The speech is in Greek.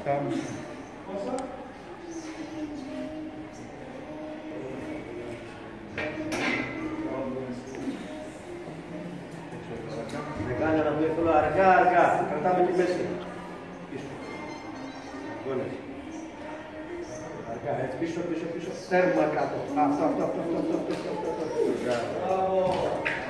Δεν κάνει να το ήθελα αργά. Κρατάμε τη μέση. Πίσω. Γόνες. Αργά, έτσι πίσω. Τέρμα κάτω. Αυτό. Μπράβο.